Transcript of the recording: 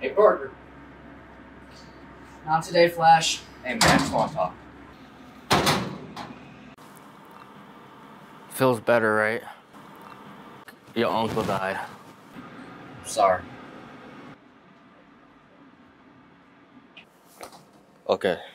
Hey, Parker. Not today, Flash. Hey, man, I just want to talk. Feels better, right? Your uncle died. Sorry. Okay.